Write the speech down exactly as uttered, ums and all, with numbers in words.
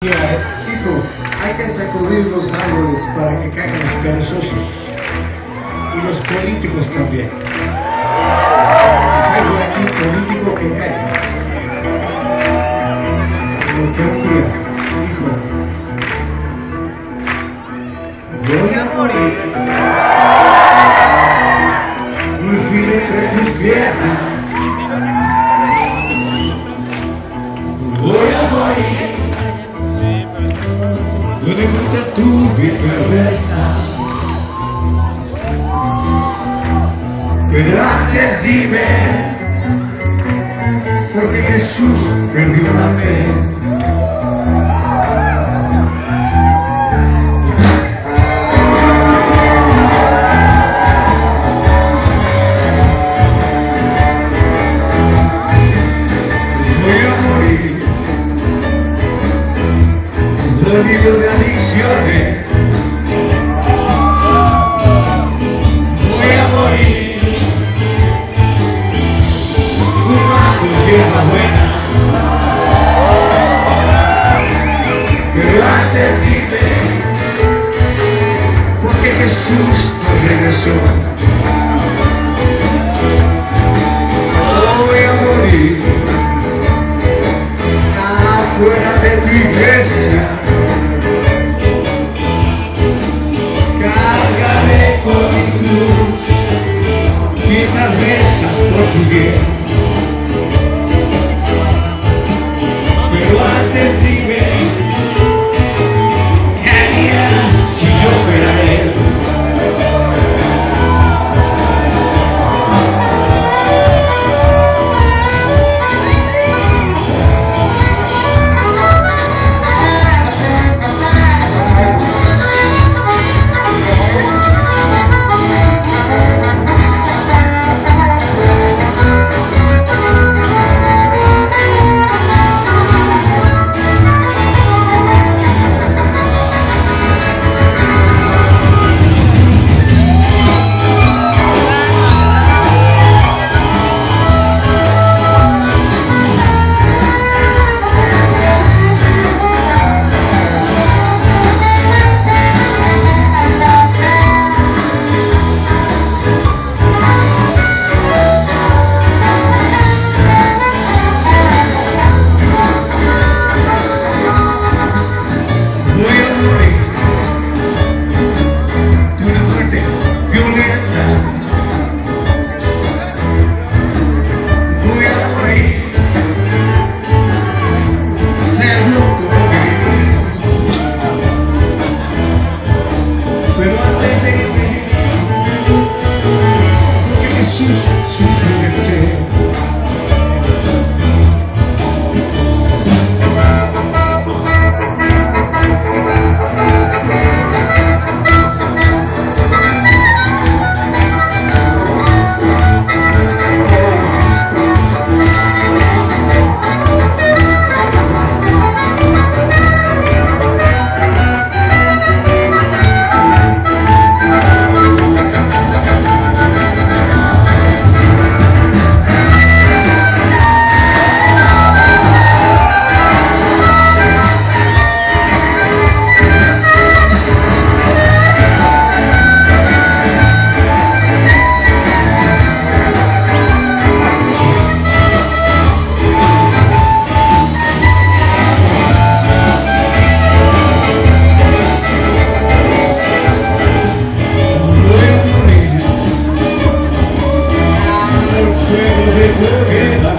Hijo, hay que sacudir los árboles para que caigan los perezosos y los políticos también. Si hay por aquí un político que caiga, porque un día, hijo, voy a morir muy firme entre tus piernas. Voy a morir donde gusta tu piel perversa. Pero antes dime, porque Jesús perdió la fe. Voy a morir dormido de adicciones. Voy a morir fumando hierba buena. Pero antes dime, porque Jesús no regresó. Oh, voy a morir afuera de tu iglesia. Cárgame con mi cruz mientras rezas por tu bien. Pero antes dime, ¿qué harías si yo fuera él? Pero antes de irme, porque Jesús sufre deseo. Fuego de tu hoguera.